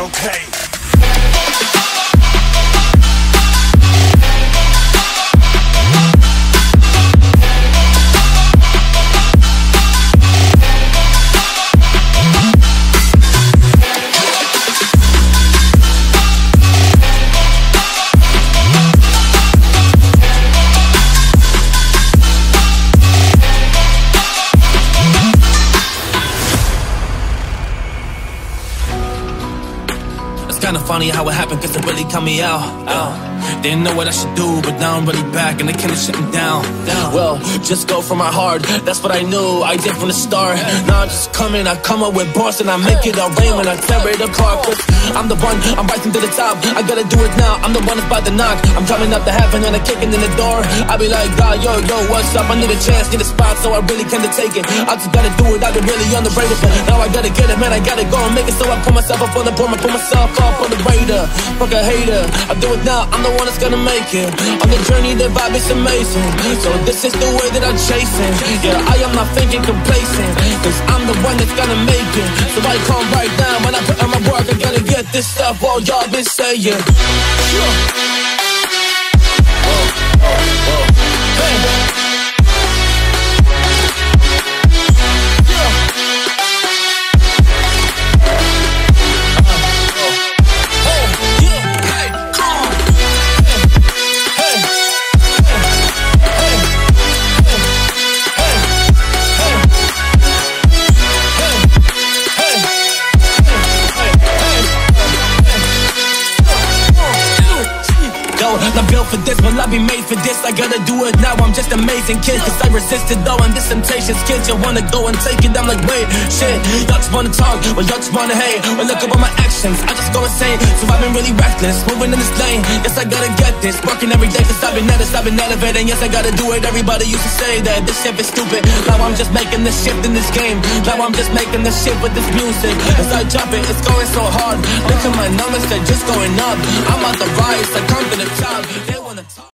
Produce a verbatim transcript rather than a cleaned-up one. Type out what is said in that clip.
okay. It's kinda funny how it happened, cause it really cut me out, out. Didn't know what I should do, but now I'm really back and they can't shut me down, down. Well, just go for my heart, that's what I knew, I did from the start. Now I'm just coming, I come up with bars and I make it all rain when I tear it apart. Cause I'm the one, I'm rising to the top, I gotta do it now, I'm the one that's about to knock. I'm coming up to heaven and I'm kicking in the door. I be like, God, yo, yo, what's up? I need a chance, need a spot, so I really can't take it. I just gotta do it, I get really underrated, but now I gotta get it, man, I gotta go and make it. So I put myself up on the board, I put myself up on the radar. Fuck a hater, I do it now, I'm the one that's gonna make it. On the journey, the vibe is amazing, so this is the way that I'm chasing. Yeah, I am not thinking complacent, cause I'm the one that's gonna make it. So I come right down, when I put in my work, I gotta get this stuff all y'all been saying. Yeah. Oh, oh, oh. Hey. I'm built for this, will I be made for this? I gotta do it now, I'm just amazing kid. Cause I resisted though, and this temptation's kids. You wanna go and take it, I'm like, wait, shit. Y'all just wanna talk, well y'all just wanna hate. Well look up all my actions, I just go insane. So I've been really reckless, moving in this lane. Yes, I gotta get this, working every day. Cause I've been at it, I've been elevating. Yes, I gotta do it, everybody used to say that this shit is stupid. Now I'm just making this shift in this game. Now I'm just making this shit with this music. As I jump it, it's going so hard. Look at my numbers, they're just going up. I'm on the rise, I come to the top. They wanna talk.